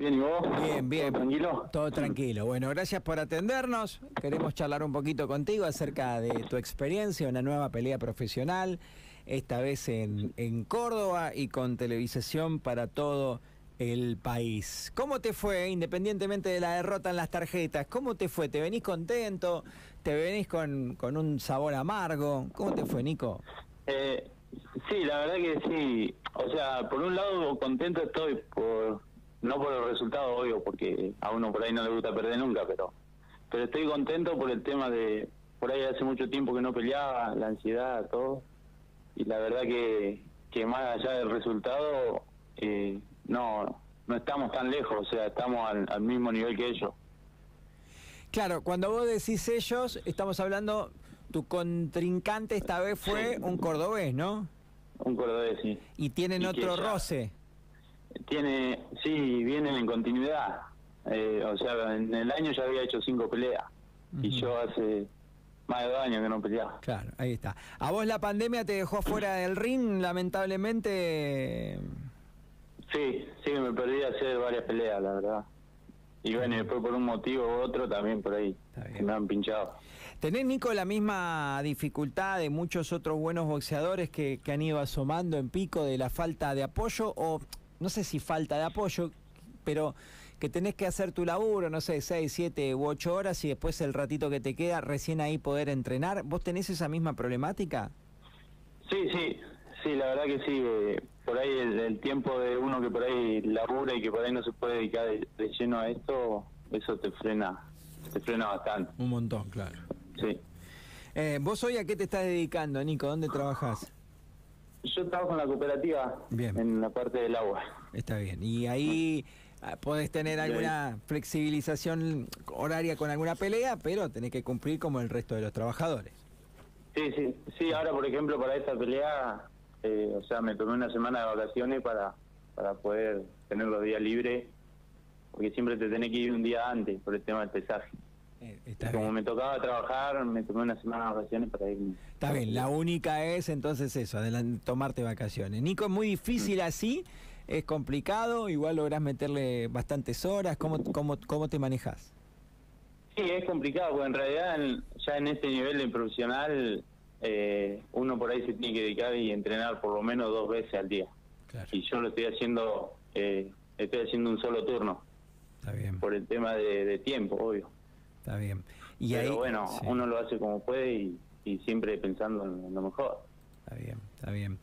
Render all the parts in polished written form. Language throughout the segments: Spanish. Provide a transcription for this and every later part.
Bien, ¿y vos? Bien, bien. ¿Todo tranquilo? Todo tranquilo. Bueno, gracias por atendernos. Queremos charlar un poquito contigo acerca de tu experiencia, una nueva pelea profesional, esta vez en Córdoba y con televisación para todo el país. ¿Cómo te fue, independientemente de la derrota en las tarjetas? ¿Cómo te fue? ¿Te venís contento? ¿Te venís con un sabor amargo? ¿Cómo te fue, Nico? Sí, la verdad que sí. O sea, por un lado contento estoy no por el resultado, obvio, porque a uno por ahí no le gusta perder nunca, pero estoy contento por el tema de, por ahí hace mucho tiempo que no peleaba, la ansiedad, todo, y la verdad que más allá del resultado, no estamos tan lejos, o sea, estamos al mismo nivel que ellos. Claro, cuando vos decís ellos, estamos hablando, tu contrincante esta vez fue un cordobés, ¿no? Un cordobés, sí. Y tienen otro roce. Sí, vienen en continuidad. O sea, en el año ya había hecho 5 peleas. Y yo hace más de 2 años que no peleaba. Claro, ahí está. ¿A vos la pandemia te dejó fuera del ring, lamentablemente? Sí, me perdí a hacer varias peleas, la verdad. Y bueno, después por un motivo u otro también por ahí me han pinchado. ¿Tenés, Nico, la misma dificultad de muchos otros buenos boxeadores que han ido asomando en pico de la falta de apoyo? O no sé si falta de apoyo, pero que tenés que hacer tu laburo, no sé, 6, 7 u 8 horas y después el ratito que te queda recién ahí poder entrenar. ¿Vos tenés esa misma problemática? Sí, la verdad que sí. Por ahí el tiempo de uno que por ahí labura y que por ahí no se puede dedicar de lleno a esto, eso te frena bastante. Un montón, claro. Sí. ¿Vos hoy a qué te estás dedicando, Nico? ¿Dónde trabajás? Yo trabajo en la cooperativa, bien, en la parte del agua. Está bien. ¿Y ahí podés tener alguna flexibilización horaria con alguna pelea, pero tenés que cumplir como el resto de los trabajadores? Sí, ahora por ejemplo para esta pelea, o sea, me tomé una semana de vacaciones para poder tener los días libres, porque siempre te tenés que ir un día antes por el tema del pesaje. Como me tocaba trabajar, me tomé una semana de vacaciones para ir. Está bien, la única es entonces eso, tomarte vacaciones. Nico, ¿es muy difícil así? ¿Es complicado? ¿Igual lográs meterle bastantes horas? ¿Cómo te manejás? Sí, es complicado, porque en realidad ya en este nivel de profesional uno por ahí se tiene que dedicar y entrenar por lo menos 2 veces al día. Claro. Y yo lo estoy haciendo un solo turno. Está bien. Por el tema de tiempo, obvio. Está bien. Pero bueno, uno lo hace como puede y siempre pensando en lo mejor. Está bien.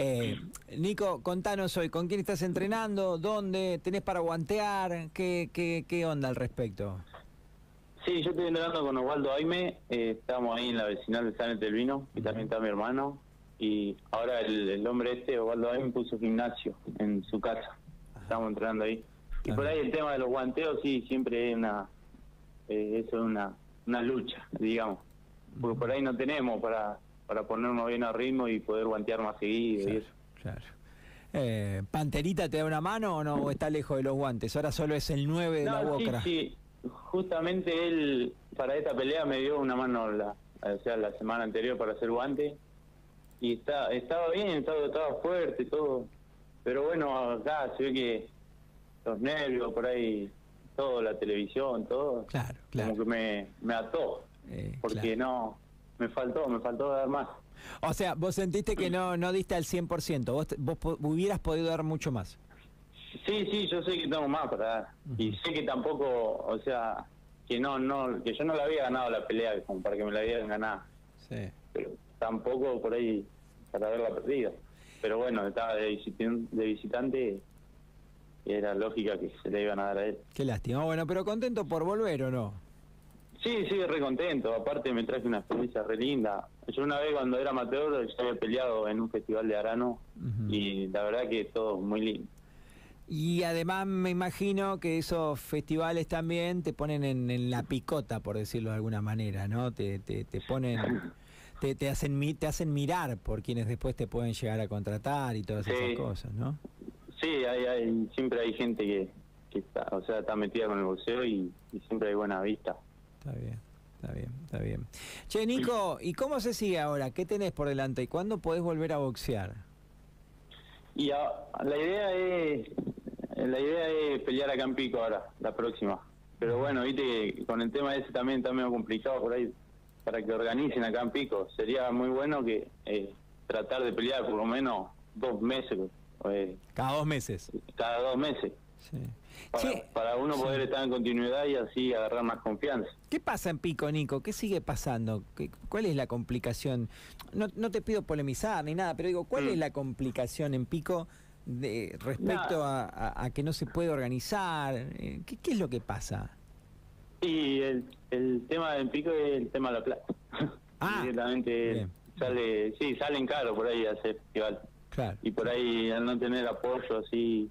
Nico, contanos hoy, ¿con quién estás entrenando? ¿Dónde? ¿Tenés para guantear? ¿Qué onda al respecto? Sí, yo estoy entrenando con Osvaldo Aime, estamos ahí en la vecinal de San Etelvino, y también está mi hermano, y ahora el hombre Osvaldo Aime, puso gimnasio en su casa. Estamos entrenando ahí. Y por ahí el tema de los guanteos, sí, siempre es eso es una lucha, digamos, porque por ahí no tenemos para ponernos bien a ritmo y poder guantear más seguido. Claro, y eso. Claro. ¿Panterita te da una mano o no? ¿O está lejos de los guantes? Ahora solo es el 9 de la Boca. Sí. Justamente él para esta pelea me dio una mano la semana anterior para hacer guante y estaba bien, estaba fuerte todo, pero bueno, acá se ve que los nervios por ahí, todo, la televisión, todo, claro. Como que me ató, porque no, me faltó dar más. O sea, vos sentiste que no diste al 100%, vos hubieras podido dar mucho más. Sí, yo sé que tengo más para dar. Y sé que tampoco, o sea, que yo no le había ganado la pelea como para que me la dieran ganada. Sí. Pero tampoco por ahí para haberla perdido. Pero bueno, estaba de visitante y era lógica que se le iban a dar a él. Qué lástima. Bueno, pero ¿contento por volver o no? Sí, re contento. Aparte me traje una experiencia re linda. Yo una vez cuando era amateur ya había peleado en un festival de Arano y la verdad que todo muy lindo. Y además me imagino que esos festivales también te ponen en la picota, por decirlo de alguna manera, ¿no? Te ponen, te hacen mirar por quienes después te pueden llegar a contratar y todas esas cosas, ¿no? Sí, siempre hay gente que está metida con el boxeo y siempre hay buena vista. Está bien. Che, Nico, ¿y cómo se sigue ahora? ¿Qué tenés por delante? ¿Y cuándo podés volver a boxear? Y la idea es la idea es pelear acá en Pico ahora, la próxima. Pero bueno, viste que con el tema ese también está medio complicado por ahí, para que organicen acá en Pico. Sería muy bueno que tratar de pelear por lo menos 2 meses. Cada 2 meses. Cada 2 meses. Sí. Para uno poder estar en continuidad y así agarrar más confianza. ¿Qué pasa en Pico, Nico? ¿Qué sigue pasando? ¿Cuál es la complicación? No te pido polemizar ni nada, pero digo, ¿cuál es la complicación en Pico respecto a que no se puede organizar? ¿Qué es lo que pasa? Y el tema en Pico es el tema de la plata. Directamente salen caro por ahí a hacer festival. Claro. Y por ahí al no tener apoyo así,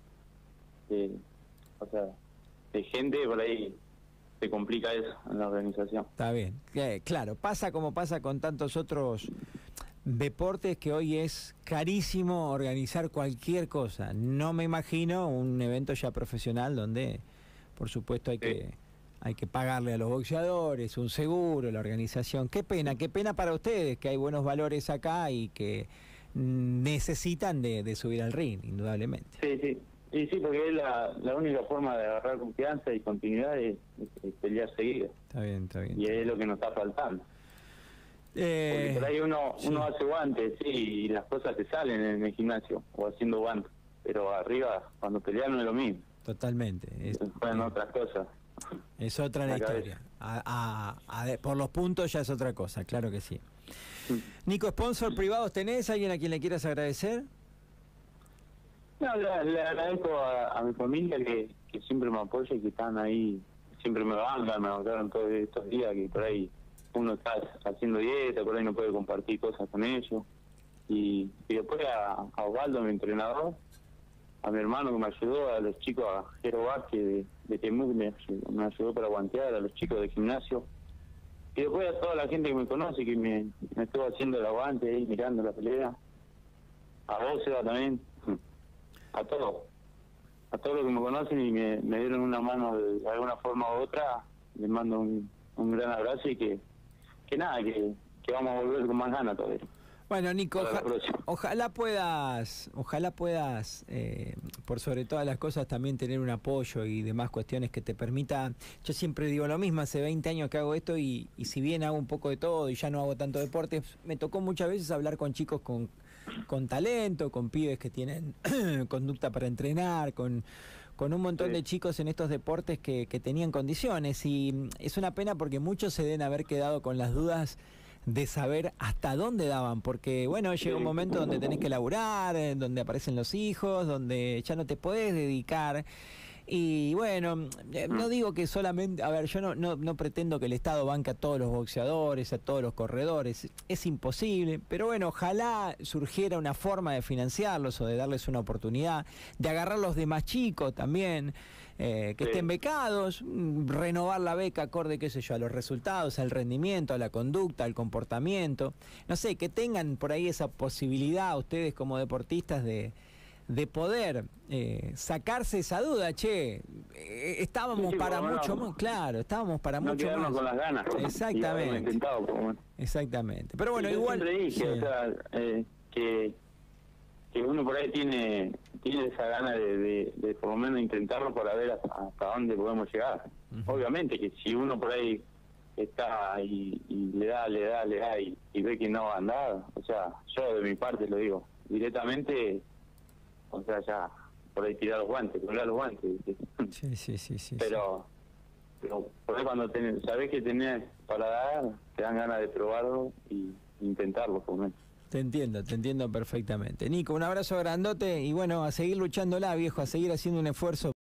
o sea, de gente, por ahí se complica eso en la organización. Está bien. Claro, pasa como pasa con tantos otros deportes que hoy es carísimo organizar cualquier cosa. No me imagino un evento ya profesional donde, por supuesto, hay que pagarle a los boxeadores, un seguro, la organización. Qué pena para ustedes, que hay buenos valores acá y que necesitan de subir al ring, indudablemente. Sí. Y sí, porque es la única forma de agarrar confianza y continuidad es pelear seguido. Está bien. Y es lo que nos está faltando. Porque por ahí uno hace guantes, sí, y las cosas te salen en el gimnasio o haciendo guantes. Pero arriba, cuando pelean no es lo mismo. Totalmente. Fueron otras cosas. Es otra la historia. Por los puntos ya es otra cosa, claro que sí. Nico, ¿sponsor privados tenés? ¿Alguien a quien le quieras agradecer? No, le agradezco a mi familia que siempre me apoya y que están ahí, siempre me bancaron todos estos días que por ahí uno está haciendo dieta, por ahí no puede compartir cosas con ellos. Y después a Osvaldo, mi entrenador, a mi hermano que me ayudó, a los chicos, a Jero Vázquez de Temuc, me ayudó para guantear, a los chicos de gimnasio. Y después a toda la gente que me conoce, que me estuvo haciendo el aguante ahí, mirando la pelea. A vos, Seba, también. A todos los que me conocen y me dieron una mano de alguna forma u otra. Les mando un gran abrazo y que vamos a volver con más ganas todavía. Bueno, Nico, ojalá puedas, por sobre todas las cosas, también tener un apoyo y demás cuestiones que te permita. Yo siempre digo lo mismo, hace 20 años que hago esto y si bien hago un poco de todo y ya no hago tanto deporte, me tocó muchas veces hablar con chicos con talento, con pibes que tienen conducta para entrenar, con un montón de chicos en estos deportes que tenían condiciones, y es una pena porque muchos se deben haber quedado con las dudas de saber hasta dónde daban, porque bueno, llega un momento donde tenés que laburar, donde aparecen los hijos, donde ya no te podés dedicar. Y bueno, no digo que solamente, a ver, yo no pretendo que el Estado banque a todos los boxeadores, a todos los corredores, es imposible, pero bueno, ojalá surgiera una forma de financiarlos o de darles una oportunidad, de agarrarlos de más chicos también, que estén becados, renovar la beca acorde, qué sé yo, a los resultados, al rendimiento, a la conducta, al comportamiento, no sé, que tengan por ahí esa posibilidad ustedes como deportistas de poder sacarse esa duda, estábamos para mucho más, claro, estábamos para mucho más. No quedarnos con las ganas. Exactamente. Exactamente. Pero bueno, igual. Siempre dije, o sea, que uno por ahí tiene esa gana de por lo menos intentarlo para ver hasta dónde podemos llegar. Obviamente que si uno por ahí está y le da y ve que no va a andar, o sea, yo de mi parte lo digo directamente. O sea, ya, por ahí tirar los guantes, colgar los guantes. Sí. Pero por ahí cuando sabés que tenés para dar, te dan ganas de probarlo y intentarlo, por lo menos. Te entiendo perfectamente. Nico, un abrazo grandote y bueno, a seguir luchándola, viejo, a seguir haciendo un esfuerzo